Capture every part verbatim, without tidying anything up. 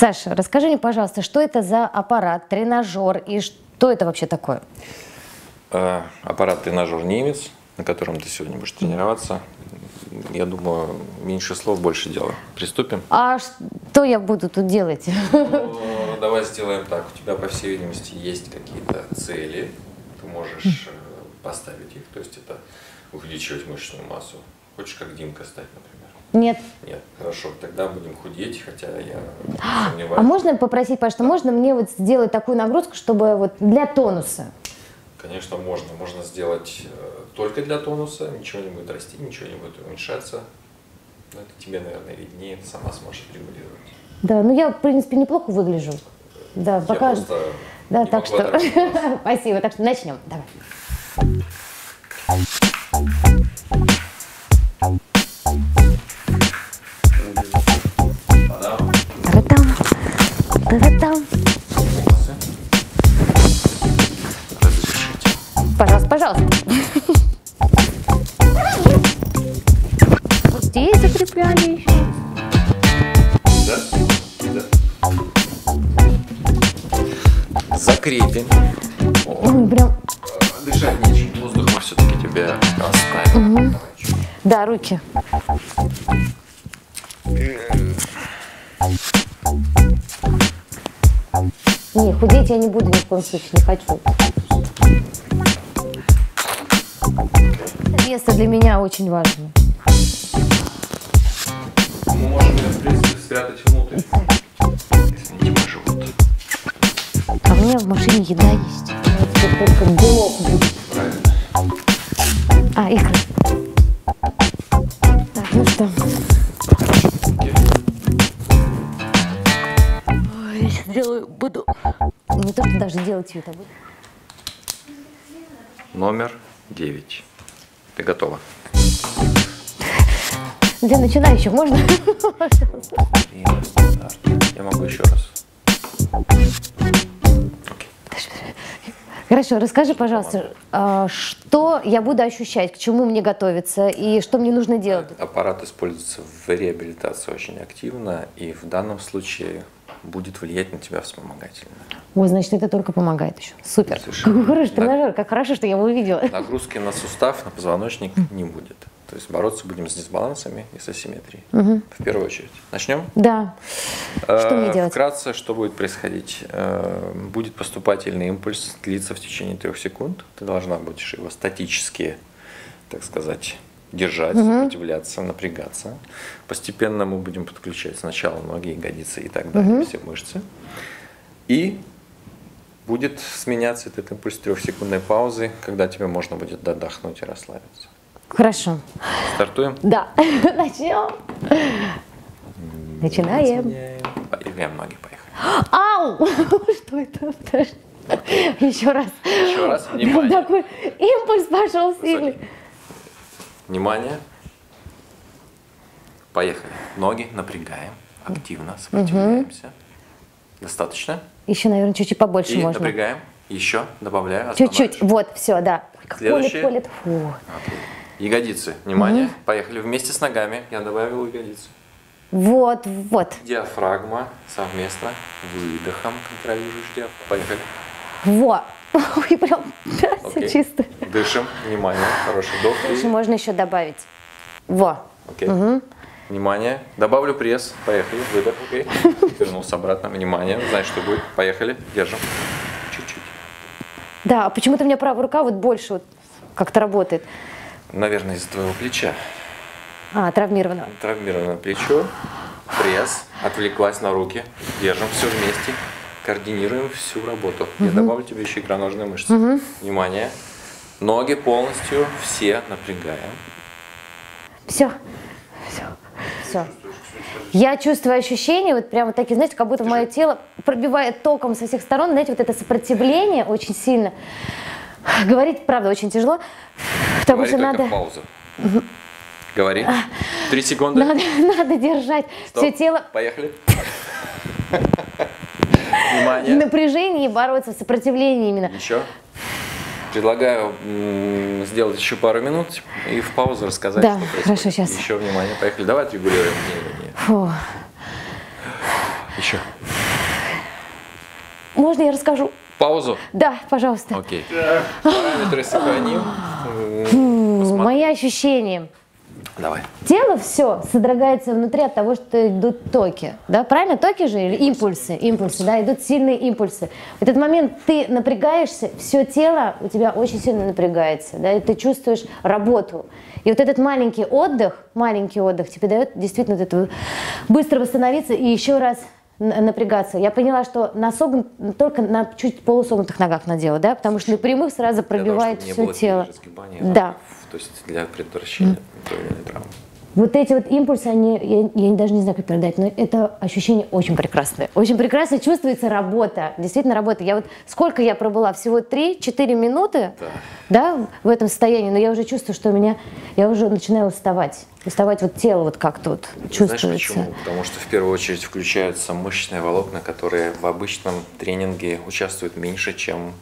Саша, расскажи мне, пожалуйста, что это за аппарат, тренажер и что это вообще такое? Э, аппарат-тренажер «Немец», на котором ты сегодня будешь тренироваться. Я думаю, меньше слов, больше дела. Приступим? А что я буду тут делать? Ну, давай сделаем так. У тебя, по всей видимости, есть какие-то цели. Ты можешь поставить их. То есть это увеличивать мышечную массу. Хочешь как Димка стать, например? Нет. Нет, хорошо. Тогда будем худеть, хотя я сомневаюсь. А можно попросить, пожалуйста, можно мне вот сделать такую нагрузку, чтобы вот для тонуса? Конечно, можно. Можно сделать только для тонуса, ничего не будет расти, ничего не будет уменьшаться. Но это тебе, наверное, виднее, ты сама сможешь регулировать. Да, ну я, в принципе, неплохо выгляжу. Да, я пока... просто да, не так что... так Спасибо, так что начнем. Давай. Та-та-там, та-та-там. Разрешите. Пожалуйста, пожалуйста. Вот здесь закрепляли еще. Да? Да. Закрепим. Ой, прям... Дышать нечем. Воздух мы все-таки тебе оставим. Угу. Да, руки. Не, худеть я не буду ни в коем случае, не хочу. Место для меня очень важно. Мы можем ее, в принципе, спрятать внутрь, если не живут. А у меня в машине еда есть. У меня теперь только белок будет. Правильно. А, икры. Так, ну что? Ой, я сейчас делаю, буду... Не то, что даже делать ее, а буду. Номер девять. Ты готова? Для начинающих можно? Я могу еще раз. Хорошо, расскажи, пожалуйста, что я буду ощущать, к чему мне готовиться и что мне нужно делать? Аппарат используется в реабилитации очень активно и в данном случае будет влиять на тебя вспомогательно. Ой, значит, это только помогает еще. Супер. Совершенно. Какой хороший тренажер, как хорошо, что я его увидела. Нагрузки на сустав, на позвоночник не будет. То есть бороться будем с дисбалансами и с асимметрией. Угу. В первую очередь. Начнем? Да. Что мне делать? Вкратце, что будет происходить? Будет поступательный импульс, длиться в течение трех секунд. Ты должна будешь его статически, так сказать, держать, угу. сопротивляться, напрягаться. Постепенно мы будем подключать сначала ноги, ягодицы и так далее, угу. все мышцы. И будет сменяться этот импульс трехсекундной паузы, когда тебе можно будет отдохнуть и расслабиться. Хорошо. Стартуем? Да. Начнем. Начинаем. Поехали, ноги, поехали. Ау! Что это? Еще раз. Еще раз. Внимание. Такой импульс пошел сильный. Внимание. Поехали. Ноги напрягаем. Активно сопротивляемся. Угу. Достаточно? Еще, наверное, чуть-чуть побольше и можно. Напрягаем. Еще. Добавляю. Чуть-чуть. Вот, все, да. Следующее. Колет, колет. Фу. Ягодицы. Внимание. Угу. Поехали. Вместе с ногами. Я добавил ягодицы. Вот, вот. Диафрагма. Совместно. Выдохом контролируешь диафрагму. Поехали. Вот. Ой, прям все чисто. Дышим. Внимание. Хороший вдох. Дышим можно еще добавить. Во. Окей. Угу. Внимание. Добавлю пресс. Поехали. Выдох. Окей. Вернулся обратно. Внимание. Знаешь, что будет. Поехали. Держим. Чуть-чуть. Да, почему-то у меня правая рука вот больше вот как-то работает. Наверное, из-за твоего плеча. А, травмировано. Травмировано плечо. Пресс. Отвлеклась на руки. Держим все вместе. Координируем всю работу. Угу. Я добавлю тебе еще икроножные мышцы. Угу. Внимание. Ноги полностью все напрягаем. Все. Все. Все. Я чувствую ощущения, вот прям вот такие, знаете, как будто мое тело пробивает током со всех сторон. Знаете, вот это сопротивление очень сильно. Говорить, правда, очень тяжело. Потому Говори что только надо... паузу. Говори. Три секунды. Надо, надо держать Стоп. все тело. Поехали. Внимание. В напряжении бороться, в сопротивлении именно. Еще. Предлагаю сделать еще пару минут и в паузу рассказать, да, что происходит. Хорошо, сейчас. Еще внимание, поехали. Давай отрегулируем. Не, не, не. Еще. Можно я расскажу? Паузу? Да, пожалуйста. Окей. Параметры сохраним. Мои ощущения. Давай. Тело все содрогается внутри от того, что идут токи. Да? Правильно? Токи же или импульсы? Импульсы, да, идут сильные импульсы. В этот момент ты напрягаешься, все тело у тебя очень сильно напрягается, да, и ты чувствуешь работу. И вот этот маленький отдых, маленький отдых тебе дает действительно вот это быстро восстановиться и еще раз напрягаться. Я поняла, что на согн... только на чуть полусогнутых ногах надела, да, потому что на прямых сразу пробивает все тело. Да. То есть для предотвращения травм. Вот эти вот импульсы, они, я, я даже не знаю, как передать, но это ощущение очень прекрасное. Очень прекрасно чувствуется работа, действительно работа. Я вот, сколько я пробыла? Всего три-четыре минуты, да. Да, в этом состоянии, но я уже чувствую, что у меня, я уже начинаю уставать. Уставать вот тело вот как тут чувствуется. Знаешь почему? Потому что в первую очередь включаются мышечные волокна, которые в обычном тренинге участвуют меньше, чем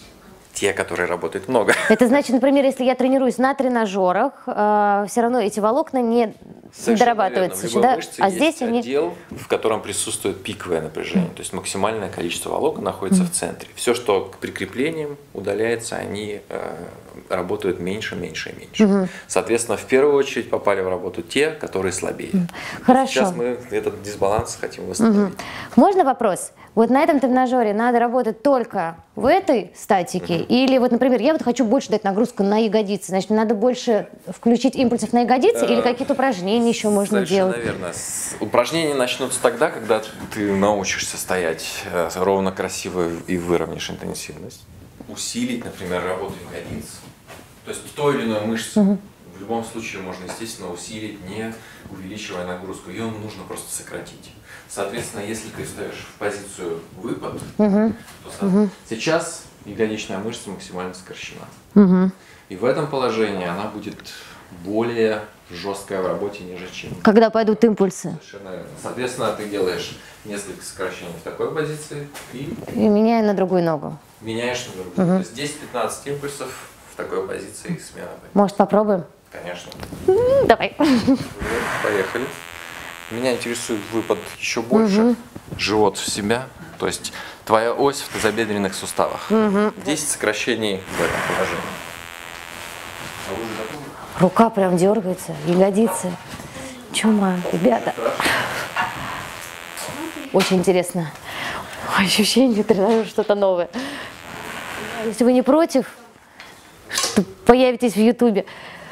те, которые работают много. Это значит, например, если я тренируюсь на тренажерах, э, все равно эти волокна не Совершенно дорабатываются верно. В любой сюда, мышце а есть здесь они... отдел, в котором присутствует пиковое напряжение, то есть максимальное количество волокон находится в центре. Все, что к прикреплениям удаляется, они э, работают меньше, меньше и меньше. Угу. Соответственно, в первую очередь попали в работу те, которые слабее. Хорошо. Сейчас мы этот дисбаланс хотим восстановить. Угу. Можно вопрос? Вот на этом тренажере надо работать только в этой статике? Mm-hmm. Или вот, например, я вот хочу больше дать нагрузку на ягодицы, значит, надо больше включить импульсов на ягодицы или какие-то упражнения еще можно Совершенно делать? Совершенно верно. Упражнения начнутся тогда, когда ты научишься стоять ровно, красиво и выровняешь интенсивность. Усилить, например, работу ягодиц. То есть той или иной мышцы. Mm-hmm. В любом случае можно, естественно, усилить, не увеличивая нагрузку. Ее нужно просто сократить. Соответственно, если ты встаешь в позицию выпад, uh-huh. то uh-huh. сейчас ягодичная мышца максимально сокращена. Uh-huh. И в этом положении она будет более жесткая в работе, нежели чем... Когда пойдут импульсы. Совершенно верно. Соответственно, ты делаешь несколько сокращений в такой позиции и... И меняю на другую ногу. Меняешь на другую. Uh-huh. То есть десять-пятнадцать импульсов в такой позиции и смена. Может, попробуем? Конечно. Mm, давай. Поехали. Меня интересует выпад еще больше, угу. живот в себя, то есть твоя ось в тазобедренных суставах. Угу. десять сокращений в этом положении. Рука прям дергается, ягодицы. Чума, ребята. Очень интересно. Ощущение, тренажер, что-то новое. Если вы не против, что появитесь в Ютубе.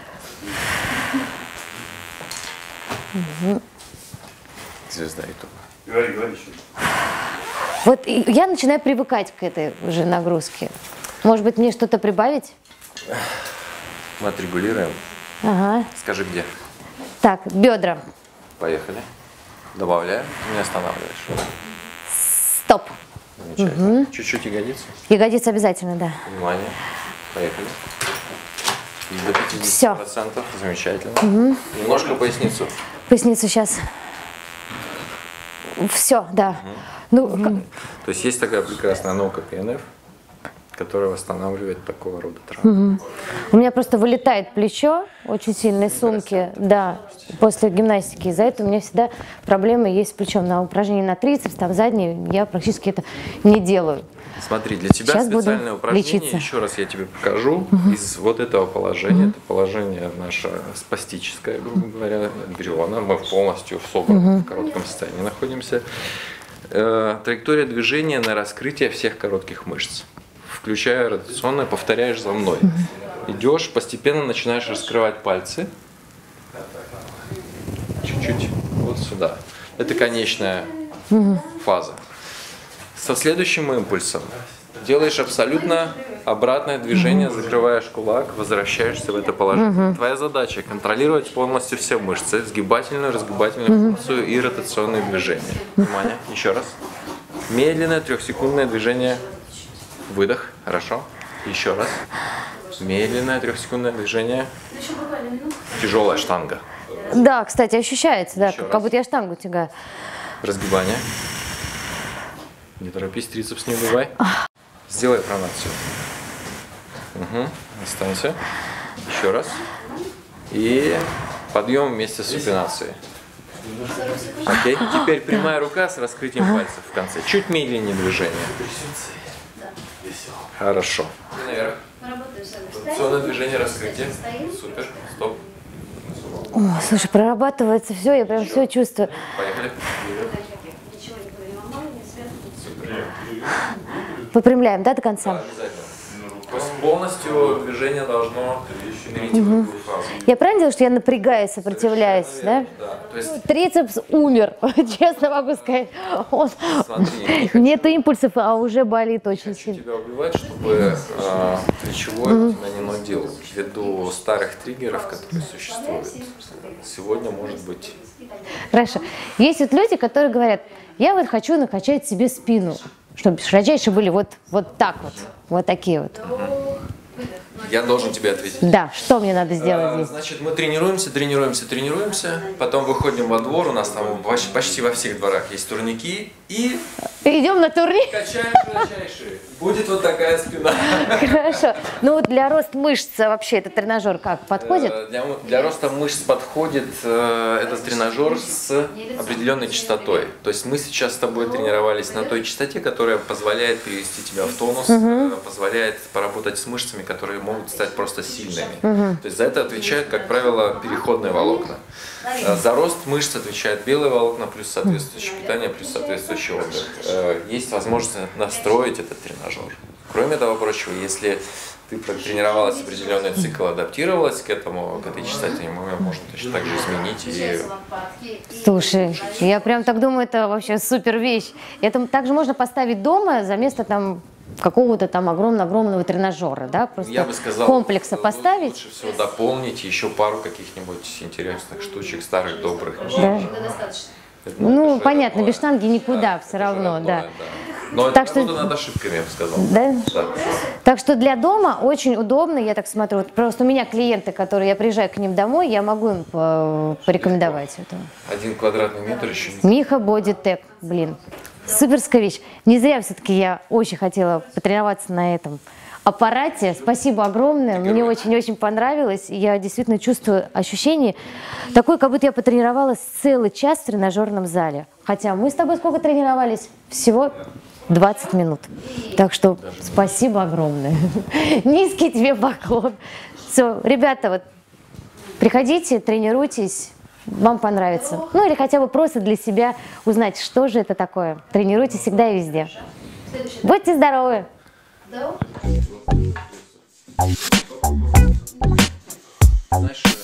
Угу. Звезда Ютуба. Говори, говори еще. Вот я начинаю привыкать к этой уже нагрузке. Может быть, мне что-то прибавить? Мы отрегулируем. Ага. Скажи, где? Так, бедра. Поехали. Добавляем. Не останавливаешь. Стоп. Замечательно. Угу. Чуть-чуть ягодицы. Ягодицы обязательно, да. Внимание. Поехали. До пятидесяти процентов. Все. Замечательно. Угу. Немножко поясницу. Поясницу сейчас. Все, да. Угу. Ну, угу. То есть есть такая прекрасная наука пи эн эф, которая восстанавливает такого рода травмы. Угу. У меня просто вылетает плечо очень сильно из сумки, да, после гимнастики. Из-за этого у меня всегда проблемы есть с плечом. На упражнении на трицепс, там задние, я практически это не делаю. Смотри, для тебя Сейчас специальное упражнение, лечиться. Еще раз я тебе покажу, угу. из вот этого положения, угу. это положение наше спастическое, грубо говоря, эмбриона, мы полностью в собранном угу. коротком состоянии находимся. Э, траектория движения на раскрытие всех коротких мышц, включая ротационное, повторяешь за мной. Угу. Идешь, постепенно начинаешь раскрывать пальцы, чуть-чуть вот сюда. Это конечная угу. фаза. Со следующим импульсом делаешь абсолютно обратное движение, закрываешь кулак, возвращаешься в это положение. Угу. Твоя задача контролировать полностью все мышцы, сгибательную, разгибательную угу. функцию и ротационные движения. Внимание, еще раз. Медленное трехсекундное движение, выдох, хорошо. Еще раз. Медленное трехсекундное движение, тяжелая штанга. Да, кстати, ощущается, да, как, как будто я штангу тягаю. Разгибание. Не торопись, трицепс не убивай. Сделай пронацию. Угу. Останься. Еще раз. И подъем вместе с супинацией. Окей? Теперь прямая рука с раскрытием пальцев в конце. Чуть медленнее движение. Хорошо. Наверх. Роtaционное движение раскрытие. Супер. Стоп. О, слушай, прорабатывается все, я прям все чувствую. Поехали. Выпрямляем, да, до конца? Да, обязательно. То есть полностью движение должно перейти в другую фазу. Я правильно делаю, что я напрягаюсь, сопротивляюсь, да? Да. То есть, Трицепс умер, честно могу сказать. Он... смотри, Нет импульсов, а уже болит очень хочу сильно. тебя убивать, чтобы э, плечевой у тебя не нудил. Ввиду старых триггеров, которые существуют. Сегодня может быть... Хорошо. Есть вот люди, которые говорят, я вот хочу накачать себе спину, чтобы широчайшие были вот, вот так вот, вот такие вот. Я должен тебе ответить. Да, что мне надо сделать А, здесь? значит, мы тренируемся, тренируемся, тренируемся, потом выходим во двор, у нас там почти, почти во всех дворах есть турники, и Идем на турник? качаем широчайшие. Будет вот такая спина. Хорошо. Ну вот для роста мышц вообще этот тренажер как, подходит? Э, Для, для роста мышц подходит э, этот тренажер с определенной частотой. То есть мы сейчас с тобой тренировались на той частоте, которая позволяет привести тебя в тонус, э, позволяет поработать с мышцами, которые могут стать просто сильными. То есть за это отвечают, как правило, переходные волокна. Э, За рост мышц отвечают белые волокна, плюс соответствующее питание, плюс соответствующий отдых. Э, Есть возможность настроить этот тренажер. Кроме того прочего, если ты протренировалась определенный цикл, адаптировалась к этому, к этой частоте, мы можем точно так же изменить и... Слушай, я прям так думаю, это вообще супер вещь. Это также можно поставить дома за место там какого-то там огромного-огромного тренажера, да? Просто Я бы сказал, комплекса поставить. лучше всего дополнить еще пару каких-нибудь интересных штучек, старых, добрых. Да. Это, Ну, это понятно, такое. без штанги никуда Да, все это равно, родное, да. Но Так это что- работа над ошибками, я бы сказал. Да? Да. Так что для дома очень удобно, я так смотрю. Вот просто у меня клиенты, которые я приезжаю к ним домой, я могу им по- порекомендовать это. Один квадратный метр еще не... Миха Бодитек, блин, суперская вещь. Не зря все-таки я очень хотела потренироваться на этом аппарате. Спасибо огромное, мне очень-очень понравилось. Я действительно чувствую ощущение такое, как будто я потренировалась целый час в тренажерном зале. Хотя мы с тобой сколько тренировались? Всего двадцать минут. Так что спасибо огромное. Низкий тебе поклон. Все, ребята, вот приходите, тренируйтесь, вам понравится. Ну или хотя бы просто для себя узнать, что же это такое. Тренируйтесь всегда и везде. Будьте здоровы! Знаешь,